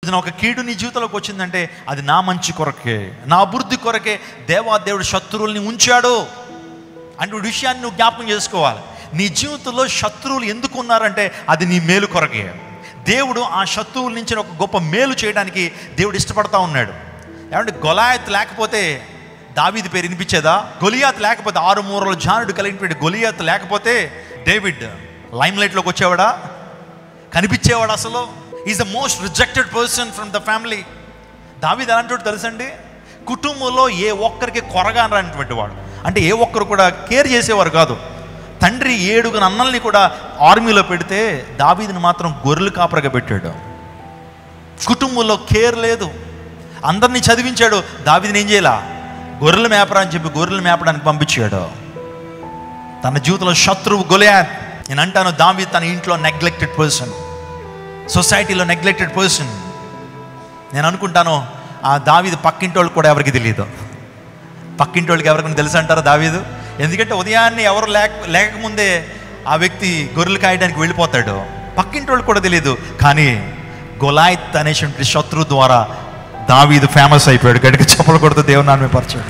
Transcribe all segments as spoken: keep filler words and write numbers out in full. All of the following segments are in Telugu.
ఒక కీడు నీ జీవితంలోకి వచ్చిందంటే అది నా మంచి కొరకే, నా అభివృద్ధి కొరకే దేవాదేవుడు శత్రువుల్ని ఉంచాడు అంటే విషయాన్ని నువ్వు జ్ఞాపకం చేసుకోవాలి. నీ జీవితంలో శత్రువులు ఎందుకు ఉన్నారంటే అది నీ మేలు కొరకే. దేవుడు ఆ శత్రువుల నుంచి ఒక గొప్ప మేలు చేయడానికి దేవుడు ఇష్టపడతా ఉన్నాడు. ఏమంటే గొలాయత్ లేకపోతే దావీదు పేరు వినిపించేదా? గొలియాత్ లేకపోతే ఆరు మూరల జానుడు కలిగినటువంటి గొలియాత్ లేకపోతే డేవిడ్ లైమ్ లైట్లోకి వచ్చేవాడా? కనిపించేవాడు? అసలు is the most rejected person from the family. దావీదు ఎలాంటి తెలుసండి, కుటుంబంలో ఏ ఒక్కరికి కొరగా రానటువంటి వాడు, అంటే ఏ ఒక్కరు కూడా కేర్ చేసేవారు కాదు. తండ్రి ఏడుగురు అన్నల్ని కూడా ఆర్మీలో పెడితే దావీదుని మాత్రం గొర్రెలు కాపరగా పెట్టాడు. కుటుంబంలో కేర్ లేదు, అందరినీ చదివించాడు. దావీదుని ఏం చేయాల? గొర్రెలు మేపరా అని చెప్పి గొర్రెలు మేపడానికి పంపించాడు. తన జీవితంలో శత్రువు గొలియాత్. నేను అంటాను, దావీదు తన ఇంట్లో నెగ్లెక్టెడ్ పర్సన్, సొసైటీలో నెగ్లెక్టెడ్ పర్సన్. నేను అనుకుంటాను ఆ దావీదు పక్కింటి వాళ్ళకి కూడా ఎవరికి తెలియదు. పక్కింటి వాళ్ళకి ఎవరికైనా తెలుసు అంటారా దావీదు? ఎందుకంటే ఉదయాన్నే ఎవరు లేక లేకముందే ఆ వ్యక్తి గొర్రెలు కాయడానికి వెళ్ళిపోతాడు. పక్కింటి వాళ్ళకి కూడా తెలియదు. కానీ గొలాయత్ అనేటువంటి శత్రువు ద్వారా దావీదు ఫేమస్ అయిపోయాడు. గడికి చెప్పలు కొడుతూ దేవుని నామమే పరచాడు.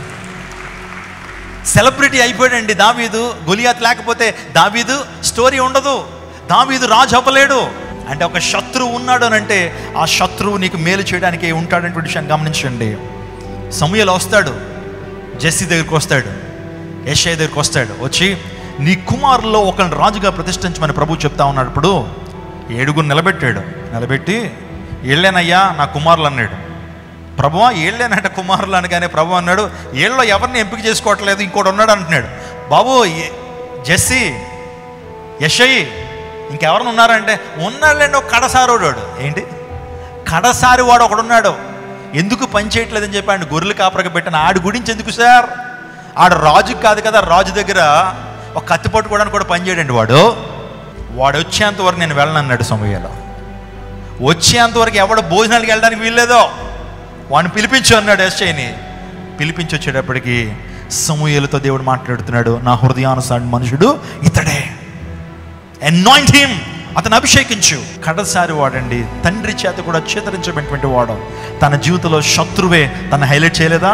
సెలబ్రిటీ అయిపోయాడండి దావీదు. గొలియాత్ లేకపోతే దావీదు స్టోరీ ఉండదు, దావీదు రాజు అవ్వలేడు. అంటే ఒక శత్రువు ఉన్నాడు అని అంటే ఆ శత్రువు నీకు మేలు చేయడానికి ఉంటాడనేటువంటి విషయాన్ని గమనించండి. సమూయేలు వస్తాడు, జెస్సీ దగ్గరికి వస్తాడు, యెషయా దగ్గరికి వస్తాడు. వచ్చి నీ కుమారుల్లో ఒకరిని రాజుగా ప్రతిష్ఠించమని ప్రభు చెప్తా ఉన్నాడు. ఇప్పుడు ఏడుగురు నిలబెట్టాడు. నిలబెట్టి ఏళ్ళేనయ్యా నా కుమారులు అన్నాడు. ప్రభువా ఏళ్ళేనంట కుమారులు అనగానే ప్రభు అన్నాడు, ఏళ్ళలో ఎవరిని ఎంపిక చేసుకోవట్లేదు, ఇంకోటి ఉన్నాడు అంటున్నాడు. బాబు జెస్సీ, యెషయి, ఇంకెవరిని ఉన్నారంటే ఉన్నాళ్ళండి ఒక కడసారోడు. ఏంటి కడసారి వాడు ఒకడున్నాడు, ఎందుకు పని చేయట్లేదని చెప్పి ఆయన గొర్రెలు కాపరగా పెట్టాను. ఆడి గురించి ఎందుకు సార్? ఆడు రాజు కాదు కదా, రాజు దగ్గర ఒక కత్తి పట్టుకోవడానికి కూడా పని చేయడండి వాడు. వాడు వచ్చేంత వరకు నేను వెళ్ళను అన్నాడు సమూయేలు. వచ్చేంతవరకు ఎవడు భోజనానికి వెళ్ళడానికి వీల్లేదో వాడిని పిలిపించు అన్నాడు యెషయిని. పిలిపించి వచ్చేటప్పటికి సమూయేలుతో దేవుడు మాట్లాడుతున్నాడు, నా హృదయానుసారి మనుషుడు ఇతడే, anoint him, అతను అభిషేకించు. కడసారి వాడండి, తండ్రి చేత కూడా చేతరించబడినటువంటి వాడు. తన జీవితంలో శత్రువే తను హైలైట్ చేయలేదా?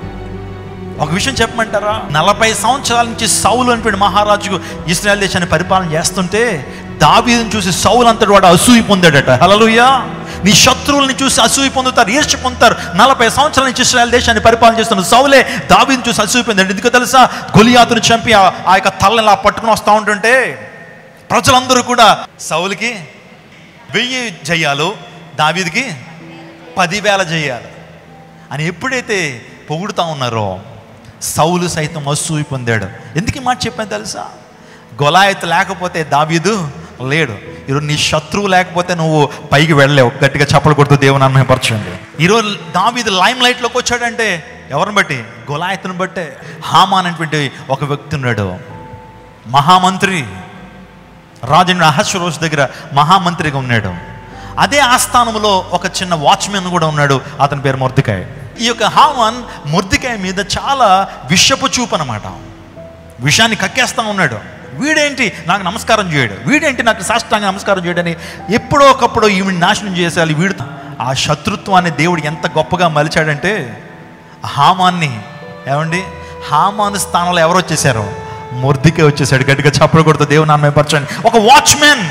ఒక విషయం చెప్పమంటారా? నలభై సంవత్సరాల నుంచి సౌలు అనేటువంటి మహారాజు ఇశ్రాయేల్ దేశాన్ని పరిపాలన చేస్తుంటే దావీదుని చూసి సౌలు అంతటి వాడు అసూయ పొందాడట. హల్లెలూయా. నీ శత్రువుల్ని చూసి అసూయ పొందుతారు, ఈర్ష్య పొందుతారు. నలభై సంవత్సరాల నుంచి ఇశ్రాయేల్ దేశాన్ని పరిపాలన చేస్తున్న సౌలే దావీదుని చూసి అసూయ పొందాడు. ఎందుకు తెలుసా? గొలియాతును చంపి ఆ యొక్క తలని ఇలా పట్టుకుని వస్తూ ఉంటుంటే ప్రజలందరూ కూడా సౌలుకి వెయ్యి జయాలు, దావీదుకి పదివేల జయాలు అని ఎప్పుడైతే పొగుడుతూ ఉన్నారో సౌలు సైతం అసూయ పొందాడు. ఎందుకు ఈ మాట చెప్పాను తెలుసా? గొలాయత్ లేకపోతే దావీదు లేడు. ఈరోజు నీ శత్రువు లేకపోతే నువ్వు పైకి వెళ్ళలేవు. గట్టిగా చప్పలు కొడుతూ దేవుని నామమున పరచండి. ఈరోజు దావీదు లైమ్ లైట్లోకి వచ్చాడంటే ఎవరిని బట్టి? గొలాయతుని బట్టే. హామాన్ అనేటువంటి ఒక వ్యక్తి ఉన్నాడు, మహామంత్రి, రాజు అహష్వేరోషు దగ్గర మహామంత్రిగా ఉన్నాడు. అదే ఆస్థానంలో ఒక చిన్న వాచ్మెన్ కూడా ఉన్నాడు, అతని పేరు మొర్దెకాయ్. ఈ యొక్క హామాన్ మొర్దెకాయ్ మీద చాలా విషపు చూపు అన్నమాట. విషయాన్ని కక్కేస్తా ఉన్నాడు. వీడేంటి నాకు నమస్కారం చేయడు, వీడేంటి నాకు సాష్టాంగ నమస్కారం చేయడని ఎప్పుడో ఒకప్పుడు ఈవిని నాశనం చేసేయాలి. వీడు ఆ శత్రుత్వాన్ని దేవుడు ఎంత గొప్పగా మలిచాడంటే హామాన్ని, ఏమండి హామాను స్థానంలో ఎవరు వచ్చేసారో? మొర్దెకాయ్ వచ్చేసాడు. గట్టిగా చప్పలు కొడుతూ దేవుని నామమున పరచండి. ఒక వాచ్మెన్,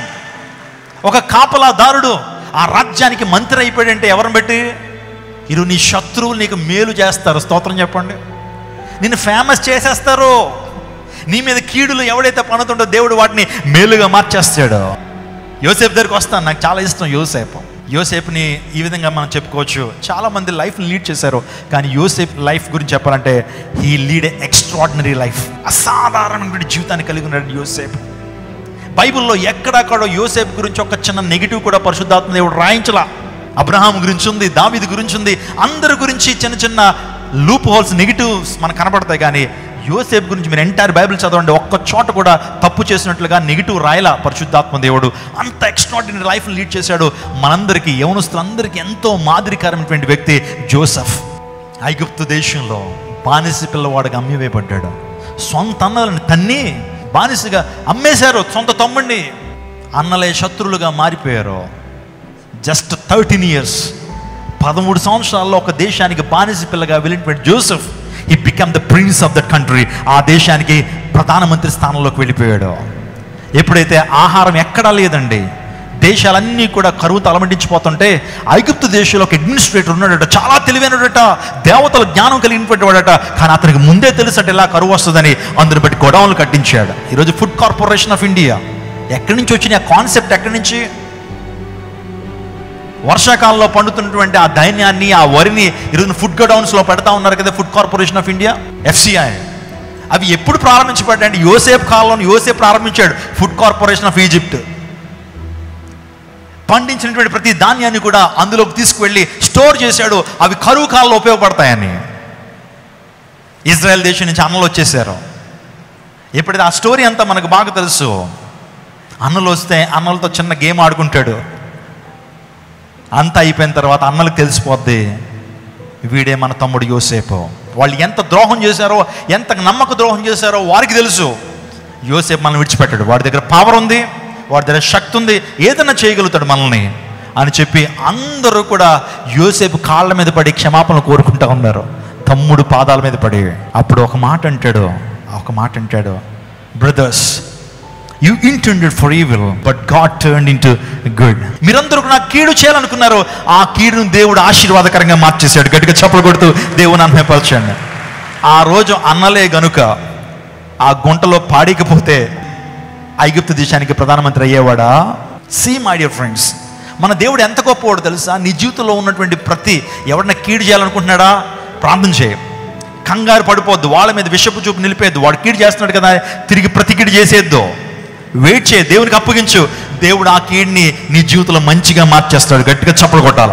ఒక కాపలాదారుడు ఆ రాజ్యానికి మంత్రి అయిపోయాడంటే ఎవరిని బట్టి? ఈరోజు నీ శత్రువులు నీకు మేలు చేస్తారు. స్తోత్రం చెప్పండి. నిన్ను ఫేమస్ చేసేస్తారు. నీ మీద కీడులు ఎవడైతే పనుతుంటో దేవుడు వాటిని మేలుగా మార్చేస్తాడు. యోసేపు దగ్గరికి వస్తాను, నాకు చాలా ఇష్టం యోసేపు. యోసేపుని ఈ విధంగా మనం చెప్పుకోవచ్చు, చాలామంది లైఫ్ని లీడ్ చేశారు, కానీ యోసేపు లైఫ్ గురించి చెప్పాలంటే he lead a extraordinary life. అసాధారణమైన జీవితాన్ని కలిగి ఉన్నాడు యోసేపు. బైబిల్లో ఎక్కడెక్కడో యోసేపు గురించి ఒక చిన్న నెగిటివ్ కూడా పరిశుద్ధాత్మ దేవుడు రాయించలా. అబ్రహాం గురించి ఉంది, దావీదు గురించి ఉంది, అందరి గురించి చిన్న చిన్న లూప్ హోల్స్, నెగిటివ్స్ మనకు కనపడతాయి. కానీ యోసేపు గురించి మీరు ఎంటైర్ బైబిల్ చదవండి, ఒక్క చోట కూడా తప్పు చేసినట్లుగా నెగిటివ్ రాయలా పరిశుద్ధాత్మ దేవుడు. అంత ఎక్స్ట్రాడినరీ లైఫ్ని లీడ్ చేశాడు. మనందరికీ, యవనస్తులందరికీ ఎంతో మాదిరికరమైనటువంటి వ్యక్తి జోసెఫ్. ఐగుప్తు దేశంలో బానిస పిల్లవాడిగా అమ్మివేయబడ్డాడు. సొంత అన్నలను తన్ని బానిసగా అమ్మేశారు. సొంత తమ్ముడిని, అన్నలే శత్రులుగా మారిపోయారు. జస్ట్ థర్టీన్ ఇయర్స్ పదమూడు సంవత్సరాల్లో ఒక దేశానికి బానిస పిల్లగా వెళ్ళినటువంటి Joseph he become the prince of that country. ఆ దేశానికి ప్రధానమంత్రి స్థానంలోకి వెళ్ళిపోయాడు. ఎప్పుడైతే ఆహారం ఎక్కడా లేదండి, దేశాలన్నీ కూడా కరువు తలమంటించిపోతుంటే ఐగుప్తు దేశంలో ఒక అడ్మినిస్ట్రేటర్ ఉన్నాడట, చాలా తెలివైనడట, దేవతల జ్ఞానం కలిగినటువంటి వాడట. కానీ అతనికి ముందే తెలుసట ఇలా కరువు వస్తుందని. అందుని బట్టి గొడవలు కట్టించాడు. ఈరోజు ఫుడ్ కార్పొరేషన్ ఆఫ్ ఇండియా ఎక్కడి నుంచి వచ్చిన ఆ కాన్సెప్ట్? ఎక్కడి నుంచి? వర్షాకాలంలో పండుతున్నటువంటి ఆ ధాన్యాన్ని, ఆ వరిని ఈరోజు ఫుడ్ గోడౌన్స్లో పెడతా ఉన్నారు కదా, food corporation of India, FCI. అవి ఎప్పుడు ప్రారంభించబడ్డాయంటే యోసేపు కాలంలో యోసేపు ప్రారంభించాడు ఫుడ్ కార్పొరేషన్ ఆఫ్ ఈజిప్ట్. పండించినటువంటి ప్రతి ధాన్యాన్ని కూడా అందులోకి తీసుకువెళ్ళి స్టోర్ చేశాడు, అవి కరువు కాలంలో ఉపయోగపడతాయని. ఇజ్రాయెల్ దేశం నుంచి అన్నలు వచ్చేసారు. ఎప్పుడైతే ఆ స్టోరీ అంతా మనకు బాగా తెలుసు. అన్నలు వస్తే అన్నలతో చిన్న గేమ్ ఆడుకుంటాడు. అంతా అయిపోయిన తర్వాత అన్నలకు తెలిసిపోద్ది వీడే మన తమ్ముడు యోసేపు. వాళ్ళు ఎంత ద్రోహం చేశారో, ఎంత నమ్మక ద్రోహం చేశారో వారికి తెలుసు. యోసేపు మనల్ని విడిచిపెట్టాడు, వాడి దగ్గర పవర్ ఉంది, వాడి దగ్గర శక్తి ఉంది, ఏదైనా చేయగలుగుతాడు మనల్ని అని చెప్పి అందరూ కూడా యోసేపు కాళ్ళ మీద పడి క్షమాపణలు కోరుకుంటా ఉన్నారు, తమ్ముడు పాదాల మీద పడి. అప్పుడు ఒక మాట అంటాడు, ఒక మాట అంటాడు brothers, you intended for evil but God turned into good. మీరందరూ నాకు కీడు చేయాలనుకున్నారు, ఆ కీడును దేవుడు ఆశీర్వాదకరంగా మార్చేశాడు. గట్టిగా చప్పలు కొడుతూ దేవుని అన్మయపరచండి. ఆ రోజు అన్నలే గనుక ఆ గుంటలో పాడకపోతే ఐగుప్తు దేశానికి ప్రధానమంత్రి అయ్యేవాడా? సీ మై డియర్ ఫ్రెండ్స్, మన దేవుడు ఎంత గొప్పవాడు తెలుసా? నీ జీవితంలో ఉన్నటువంటి ప్రతి ఎవరిన కీడు చేయాలనుకుంటున్నాడా, ప్రార్థన చేయ, కంగారు పడిపోద్దు, వాళ్ళ మీద విషపు చూపు నిలిపేద్దు. వాడు కీడు చేస్తున్నాడు కదా, తిరిగి ప్రతి కీడు చేసేద్దు. వెయిట్ చేయి, దేవునికి అప్పగించు. దేవుడు ఆ కీడుని నీ జీవితంలో మంచిగా మార్చేస్తాడు. గట్టిగా చప్పలు కొట్టాల.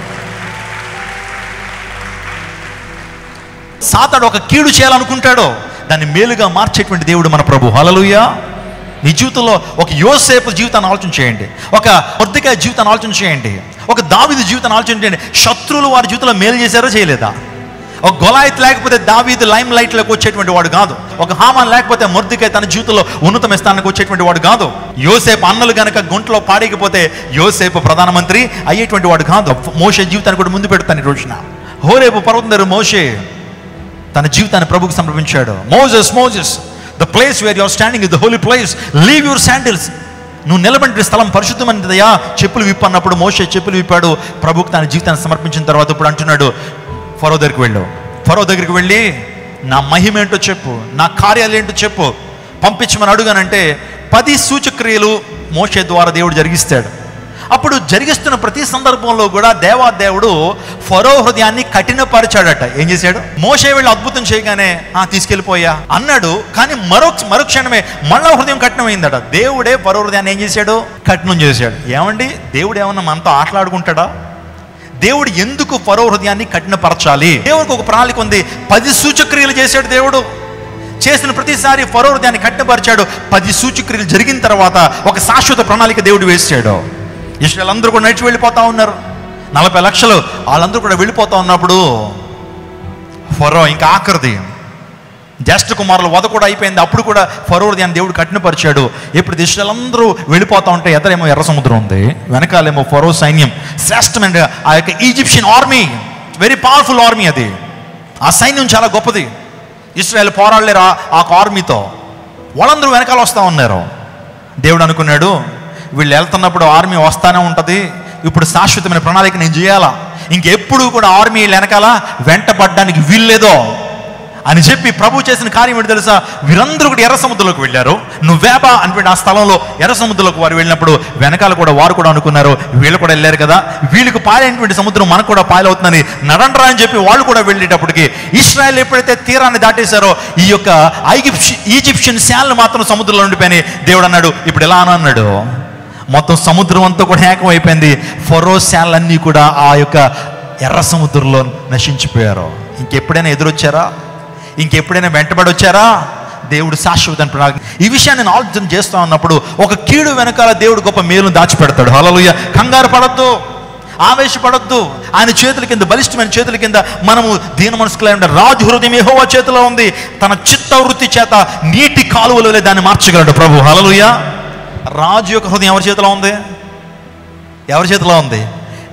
సాతాడు ఒక కీడు చేయాలనుకుంటాడో దాన్ని మేలుగా మార్చేటువంటి దేవుడు మన ప్రభు. హల్లెలూయా. నీ జీవితంలో ఒక యోసేపు జీవితాన్ని ఆలోచన చేయండి, ఒక మొర్దెకాయి జీవితాన్ని ఆలోచన చేయండి, ఒక దావీదు జీవితాన్ని ఆలోచన చేయండి. శత్రువులు వారి జీవితంలో మేలు చేశారో చేయలేదా? ఒక గొలాయిత్ లేకపోతే దావీదు లైమ్ లైట్లోకి వచ్చేటువంటి వాడు కాదు. ఒక హామాన్ లేకపోతే మొర్దెకాయి తన జీవితంలో ఉన్నతమైన స్థానానికి వచ్చేటువంటి వాడు కాదు. యోసేపు అన్నలు గనక గుంటలో పాడేకపోతే యోసేపు ప్రధానమంత్రి అయ్యేటువంటి వాడు కాదు. మోషే జీవితాన్ని కూడా ముందు పెడతాను ఈ రోజున. హోరేబు పర్వతం దగ్గర మోషే తన జీవితాన్ని ప్రభువుకు సమర్పించాడు. Moses Moses the place where you are standing is the holy place, leave your sandals. నువ్వు నిలబడిన స్థలం పరిశుద్ధమైనదయ్యా. చెప్పులు విప్పన్నప్పుడు మోషే చెప్పులు విప్పాడు. ప్రభువుకు తన జీవితాన్ని సమర్పించిన తర్వాత ఇప్పుడు అంటున్నాడు, ఫరో దగ్గరికి వెళ్ళు, ఫరో దగ్గరికి వెళ్ళి నా మహిమ ఏంటో చెప్పు, నా కార్యాలు ఏంటో చెప్పు, పంపించమని అడుగానంటే పది సూచక్రియలు మోషే ద్వారా దేవుడు జరిగిస్తాడు. అప్పుడు జరిగిస్తున్న ప్రతి సందర్భంలో కూడా దేవాదేవుడు ఫరో హృదయాన్ని కఠినపరిచాడట. ఏం చేశాడు? మోషే వెళ్ళి అద్భుతం చేయగానే ఆ తీసుకెళ్ళిపోయా అన్నాడు, కానీ మరో మరుక్షణమే మళ్ళా హృదయం కఠినమైందట. దేవుడే ఫరో హృదయాన్ని ఏం చేశాడు? కఠినం చేశాడు. ఏమండి, దేవుడు ఏమన్నా మనతో ఆటలాడుకుంటాడా? దేవుడు ఎందుకు ఫరో హృదయాన్ని కఠినపరచాలి? దేవుడికి ఒక ప్రణాళిక ఉంది. పది సూచక్రియలు చేశాడు దేవుడు. చేసిన ప్రతిసారి ఫరో హృదయాన్ని కఠినపరిచాడు. పది సూచక్రియలు జరిగిన తర్వాత ఒక శాశ్వత ప్రణాళిక దేవుడు వేసాడు. ఇశ్రాయేలు అందరూ కూడా నడిచి వెళ్ళిపోతా ఉన్నారు. నలభై లక్షలు వాళ్ళందరూ కూడా వెళ్ళిపోతా ఉన్నప్పుడు ఫరో ఇంకా ఆఖరిది జ్యేష్ఠ కుమారులు వధ కూడా అయిపోయింది. అప్పుడు కూడా ఫరో హృదయాన్ని దేవుడు కఠినపరిచాడు. ఇప్పుడు ఇశ్రాయేలు అందరూ వెళ్ళిపోతా ఉంటే ఎదరేమో ఎర్ర సముద్రం ఉంది, వెనకాలేమో ఫరో సైన్యం, శ్రేష్టమైన ఆ యొక్క Egyptian army, very powerful army. అది ఆ సైన్యం చాలా గొప్పది. ఇశ్రాయేలు పోరాడలేరు ఆ ఆర్మీతో. వాళ్ళందరూ వెనకాల వస్తూ ఉన్నారు. దేవుడు అనుకున్నాడు, వీళ్ళు వెళ్తున్నప్పుడు ఆర్మీ వస్తానే ఉంటుంది, ఇప్పుడు శాశ్వతమైన ప్రణాళిక నేను చేయాలా, ఇంకెప్పుడు కూడా ఆర్మీ వెనకాల వెంటపడడానికి వీల్లేదో అని చెప్పి ప్రభు చేసిన కార్యం ఏంటి తెలుసా? వీరందరూ కూడా ఎర్ర సముద్రంలోకి వెళ్ళారు. నువ్వేబా అనిపెట్టి ఆ స్థలంలో ఎర్ర సముద్రంలోకి వారు వెళ్ళినప్పుడు వెనకాల కూడా వారు కూడా అనుకున్నారు, వీళ్ళు కూడా వెళ్ళారు కదా, వీళ్ళకి పాలైనటువంటి సముద్రం మనకు కూడా పాలవుతుందని నడండ్రా అని చెప్పి వాళ్ళు కూడా వెళ్ళేటప్పటికి ఇశ్రాయేల్ ఎప్పుడైతే తీరాన్ని దాటేశారో ఈ యొక్క ఐగిప్షి ఈజిప్షియన్ శాలను మాత్రం సముద్రంలో ఉండిపోయి దేవుడు అన్నాడు, ఇప్పుడు ఎలా అని అన్నాడు, మొత్తం సముద్రం అంతా కూడా ఏకం అయిపోయింది. ఫరో శాలన్నీ కూడా ఆ యొక్క ఎర్ర సముద్రంలో నశించిపోయారు. ఇంకెప్పుడైనా ఎదురొచ్చారా? ఇంకెప్పుడైనా వెంటబడి వచ్చారా? దేవుడు శాశ్వత ప్రణాళిక. ఈ విషయాన్ని నేను ఆలోచన చేస్తా ఉన్నప్పుడు ఒక కీడు వెనకాల దేవుడు గొప్ప మేలును దాచిపెడతాడు. హల్లెలూయా. కంగారు పడద్దు, ఆవేశపడద్దు. ఆయన చేతుల కింద, బలిష్టమైన చేతుల కింద మనము దీన మనసుకులై ఉండాలి. రాజు హృదయం యెహోవా చేతిలో ఉంది, తన చిత్తవృత్తి చేత నీటి కాలువలో దాన్ని మార్చగలడు ప్రభు. హల్లెలూయా. రాజు యొక్క హృదయం ఎవరి చేతిలో ఉంది? ఎవరి చేతిలో ఉంది?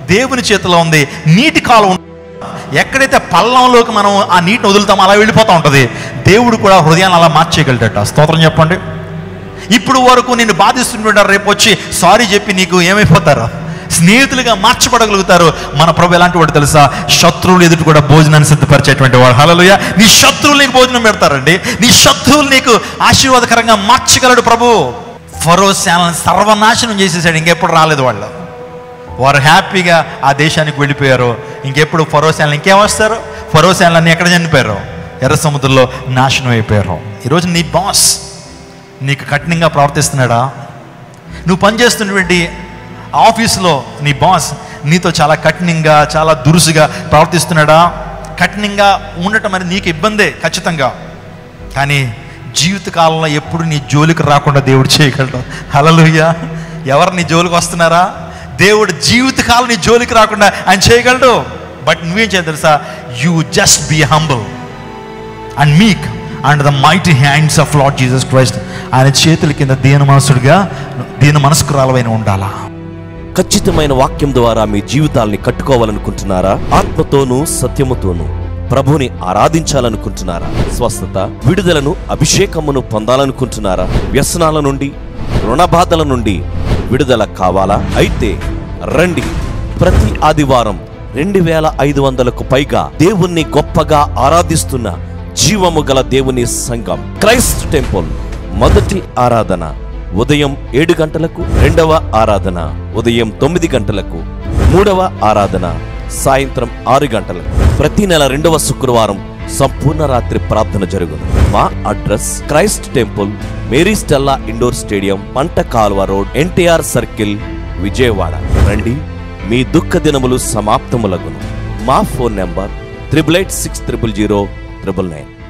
దేవుని చేతిలో ఉంది. నీటి కాలం ఎక్కడైతే పల్లంలోకి మనం ఆ నీటిని వదులుతామో అలా వెళ్ళిపోతూ ఉంటుంది. దేవుడు కూడా హృదయాన్ని అలా మార్చేయగలడట. స్తోత్రం చెప్పండి. ఇప్పుడు వరకు నేను బాధిస్తుంటారు, రేపు వచ్చి సారీ చెప్పి నీకు ఏమైపోతారు, స్నేహితులుగా మార్చబడగలుగుతారు. మన ప్రభు ఎలాంటి వాడు తెలుసా? శత్రువులు ఎదుటి కూడా భోజనాన్ని సిద్ధపరిచేటువంటి వాడు. హల్లెలూయా. నీ శత్రువులు నీకు భోజనం పెడతారండి. నీ శత్రువులు నీకు ఆశీర్వాదకరంగా మార్చగలడు ప్రభు. ఫరో సేనలను సర్వనాశనం చేసేసాడు. ఇంకెప్పుడు రాలేదు వాళ్ళు. వారు హ్యాపీగా ఆ దేశానికి వెళ్ళిపోయారు. ఇంకెప్పుడు ఫరో సేనలు ఇంకేమొస్తారు? ఫరో సేనలన్నీ ఎక్కడ చనిపోయారు? ఎర్ర సముద్రంలో నాశనం అయిపోయారు. ఈరోజు నీ బాస్ నీకు కఠినంగా ప్రవర్తిస్తున్నాడా? నువ్వు పనిచేస్తున్నటువంటి ఆఫీసులో నీ బాస్ నీతో చాలా కఠినంగా, చాలా దురుసుగా ప్రవర్తిస్తున్నాడా? కఠినంగా ఉండటం అనేది నీకు ఇబ్బందే ఖచ్చితంగా. కానీ జీవితకాలంలో ఎప్పుడు నీ జోలికి రాకుండా దేవుడు చేయగలడు. హల్లెలూయా. ఎవరు నీ జోలికి వస్తున్నారా? దేవుడు జీవితకాలం నీ జోలికి రాకుండా ఆయన చేయగలడు. బట్ నువ్వేం చేయాలి తెలుసా? You just be humble and meek under the mighty hands of Lord Jesus Christ. ఆయన చేతుల కింద దీన మనసుడుగా, దీన మనస్కురాలవైన ఉండాలా. ఖచ్చితమైన వాక్యం ద్వారా మీ జీవితాల్ని కట్టుకోవాలనుకుంటున్నారా? ఆత్మతోనూ సత్యముతోనూ ప్రభుని ఆరాధించాలనుకుంటున్నారా? స్వస్థత, విడుదలను, అభిషేకమును పొందాలనుకుంటున్నారా? వ్యసనాల నుండి, రుణబాధల నుండి విడుదల కావాలా? అయితే రండి. ప్రతి ఆదివారం రెండు వేల ఐదు వందలకు పైగా దేవుణ్ణి గొప్పగా ఆరాధిస్తున్న జీవము గల దేవుని సంఘం క్రైస్ట్ టెంపుల్ మొదటి ఆరాధన ఉదయం ఏడు గంటలకు, రెండవ ఆరాధన ఉదయం తొమ్మిది గంటలకు, మూడవ ఆరాధన సాయంత్రం ఆరు గంటలకు. ప్రతి నెల రెండవ శుక్రవారం సంపూర్ణ రాత్రి ప్రార్థన జరుగును. మా address Christ temple, Mary Stella indoor stadium, Panta Kalva road, NTR circle, Vijayawada. రండి, మీ దుఃఖ దినములు సమాప్తములగును. మా phone number triple eight six triple zero triple nine.